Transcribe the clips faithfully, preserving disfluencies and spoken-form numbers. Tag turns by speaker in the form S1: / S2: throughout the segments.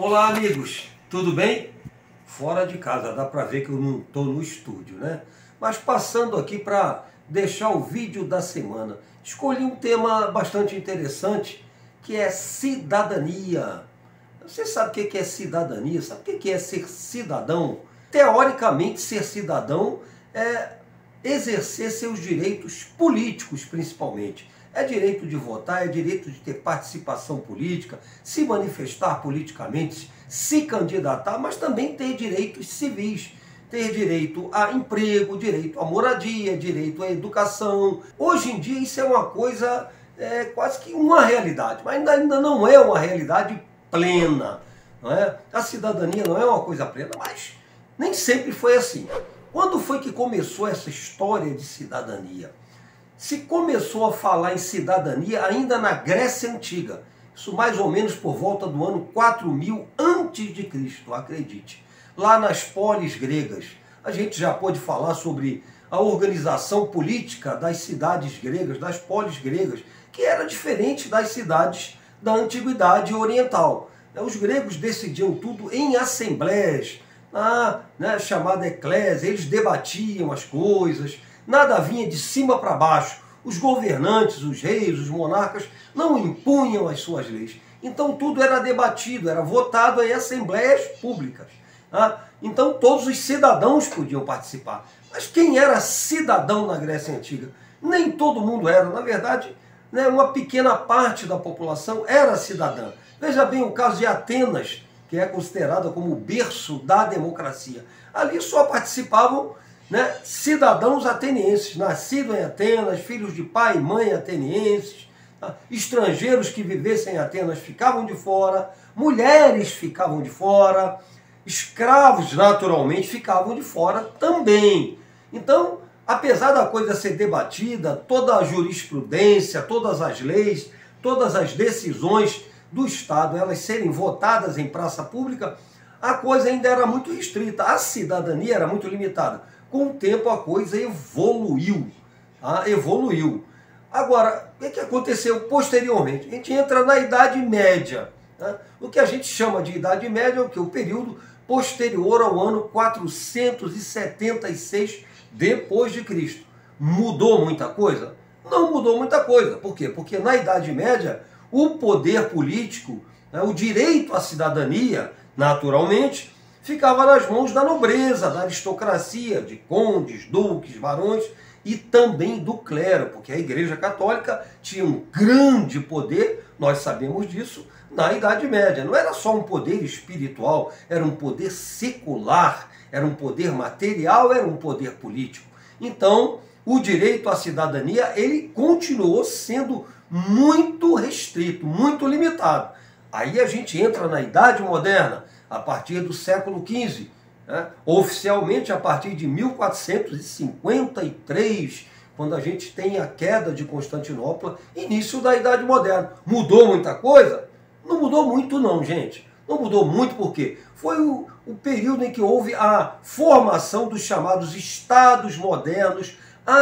S1: Olá, amigos, tudo bem? Fora de casa, dá para ver que eu não estou no estúdio, né? Mas passando aqui para deixar o vídeo da semana. Escolhi um tema bastante interessante, que é cidadania. Você sabe o que é cidadania? Sabe o que é ser cidadão? Teoricamente, ser cidadão é exercer seus direitos políticos, principalmente. É direito de votar, é direito de ter participação política, se manifestar politicamente, se candidatar, mas também ter direitos civis. Ter direito a emprego, direito à moradia, direito à educação. Hoje em dia isso é uma coisa, é, quase que uma realidade, mas ainda, ainda não é uma realidade plena. Não é? A cidadania não é uma coisa plena, mas nem sempre foi assim. Quando foi que começou essa história de cidadania? Se começou a falar em cidadania ainda na Grécia Antiga, isso mais ou menos por volta do ano quatro mil antes de Cristo, acredite. Lá nas polis gregas, a gente já pôde falar sobre a organização política das cidades gregas, das polis gregas, que era diferente das cidades da Antiguidade Oriental. Os gregos decidiam tudo em assembleias, na né, chamada eclésia, eles debatiam as coisas, nada vinha de cima para baixo. Os governantes, os reis, os monarcas não impunham as suas leis. Então tudo era debatido, era votado em assembleias públicas. Tá? Então todos os cidadãos podiam participar. Mas quem era cidadão na Grécia Antiga? Nem todo mundo era. Na verdade, né, uma pequena parte da população era cidadã. Veja bem o caso de Atenas, que é considerada como o berço da democracia. Ali só participavam né, cidadãos atenienses, nascidos em Atenas, filhos de pai e mãe atenienses, tá? Estrangeiros que vivessem em Atenas ficavam de fora, mulheres ficavam de fora, escravos naturalmente ficavam de fora também. Então, apesar da coisa ser debatida, toda a jurisprudência, todas as leis, todas as decisões do Estado, elas serem votadas em praça pública, a coisa ainda era muito restrita, a cidadania era muito limitada. Com o tempo a coisa evoluiu, tá? evoluiu. Agora, o que aconteceu posteriormente? A gente entra na Idade Média. Tá? O que a gente chama de Idade Média é o que? O período posterior ao ano quatrocentos e setenta e seis depois de Cristo. Mudou muita coisa? Não mudou muita coisa. Por quê? Porque na Idade Média, o poder político, né, o direito à cidadania, naturalmente, ficava nas mãos da nobreza, da aristocracia, de condes, duques, barões e também do clero, porque a Igreja Católica tinha um grande poder, nós sabemos disso, na Idade Média. Não era só um poder espiritual, era um poder secular, era um poder material, era um poder político. Então, o direito à cidadania, ele continuou sendo muito restrito, muito limitado. Aí a gente entra na Idade Moderna, a partir do século quinze, né? Oficialmente a partir de mil quatrocentos e cinquenta e três, quando a gente tem a queda de Constantinopla, início da Idade Moderna. Mudou muita coisa? Não mudou muito não, gente. Não mudou muito porque foi o, o período em que houve a formação dos chamados Estados modernos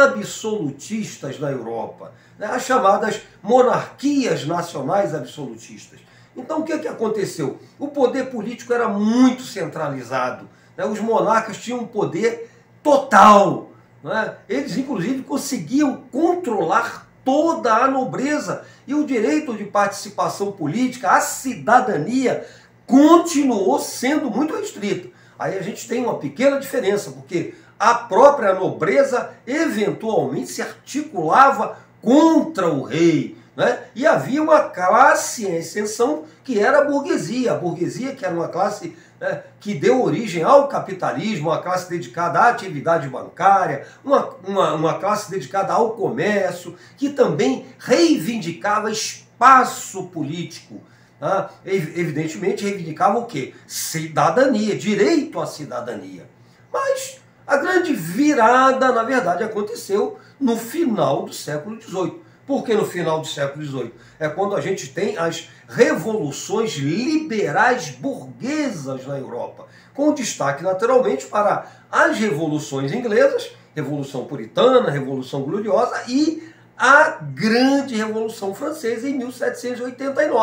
S1: absolutistas na Europa, né? As chamadas monarquias nacionais absolutistas. Então o que, que aconteceu? O poder político era muito centralizado, né? Os monarcas tinham um poder total, né? Eles inclusive conseguiam controlar toda a nobreza e o direito de participação política, a cidadania, continuou sendo muito restrito. Aí a gente tem uma pequena diferença, porque a própria nobreza eventualmente se articulava contra o rei, né? E havia uma classe em ascensão que era a burguesia. A burguesia que era uma classe né, que deu origem ao capitalismo, uma classe dedicada à atividade bancária, uma, uma, uma classe dedicada ao comércio, que também reivindicava espaço político. Tá? Evidentemente reivindicava o quê? Cidadania, direito à cidadania. Mas a grande virada, na verdade, aconteceu no final do século dezoito. Por que no final do século dezoito? É quando a gente tem as revoluções liberais burguesas na Europa, com destaque naturalmente para as revoluções inglesas, Revolução Puritana, Revolução Gloriosa e a Grande Revolução Francesa em mil setecentos e oitenta e nove.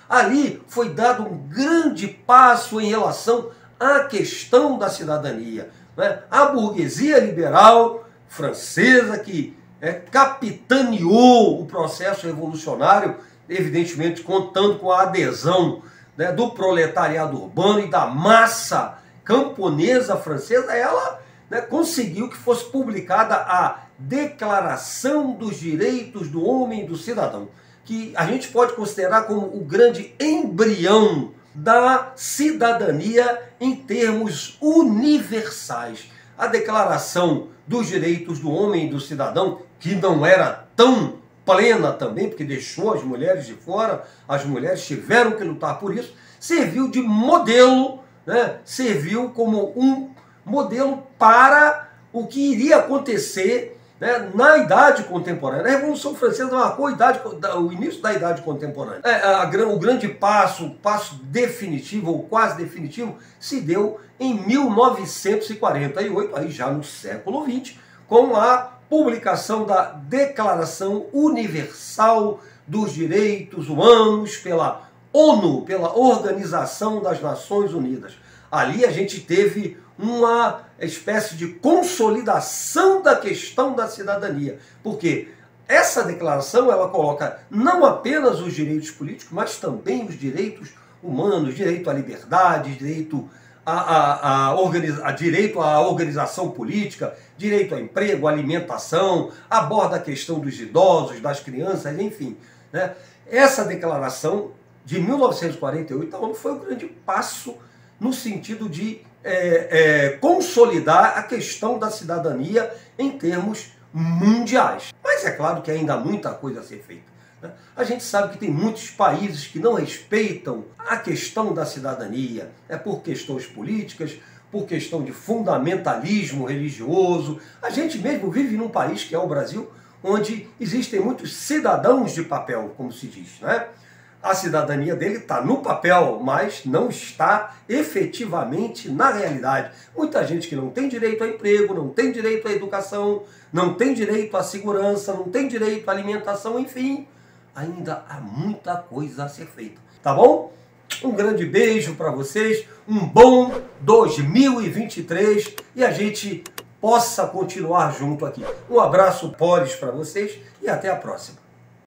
S1: Ali foi dado um grande passo em relação à questão da cidadania, né? A burguesia liberal francesa, que é, capitaneou o processo revolucionário, evidentemente contando com a adesão, né, do proletariado urbano e da massa camponesa francesa, ela, né, conseguiu que fosse publicada a Declaração dos Direitos do Homem e do Cidadão, que a gente pode considerar como o grande embrião da cidadania em termos universais. A Declaração dos Direitos do Homem e do Cidadão, que não era tão plena também, porque deixou as mulheres de fora, as mulheres tiveram que lutar por isso, serviu de modelo, né? Serviu como um modelo para o que iria acontecer, né, na Idade Contemporânea. A Revolução Francesa marcou a idade, o início da Idade Contemporânea. É, a, a, o grande passo, o passo definitivo, ou quase definitivo, se deu em mil novecentos e quarenta e oito, aí já no século vinte, com a publicação da Declaração Universal dos Direitos Humanos pela ONU, pela Organização das Nações Unidas. Ali a gente teve uma espécie de consolidação da questão da cidadania, porque essa declaração ela coloca não apenas os direitos políticos, mas também os direitos humanos, direito à liberdade, direito a, a, a, organiza, a direito à organização política, direito ao emprego, à alimentação, aborda a questão dos idosos, das crianças, enfim, né? Essa declaração de mil novecentos e quarenta e oito então, foi um grande passo no sentido de é, é, consolidar a questão da cidadania em termos mundiais. Mas é claro que ainda há muita coisa a ser feita, né? A gente sabe que tem muitos países que não respeitam a questão da cidadania, é por questões políticas, por questão de fundamentalismo religioso. A gente mesmo vive num país, que é o Brasil, onde existem muitos cidadãos de papel, como se diz, né? A cidadania dele está no papel, mas não está efetivamente na realidade. Muita gente que não tem direito ao emprego, não tem direito à educação, não tem direito à segurança, não tem direito à alimentação, enfim, ainda há muita coisa a ser feita. Tá bom? Um grande beijo para vocês, um bom dois mil e vinte e três e a gente possa continuar junto aqui. Um abraço, Polis, para vocês e até a próxima.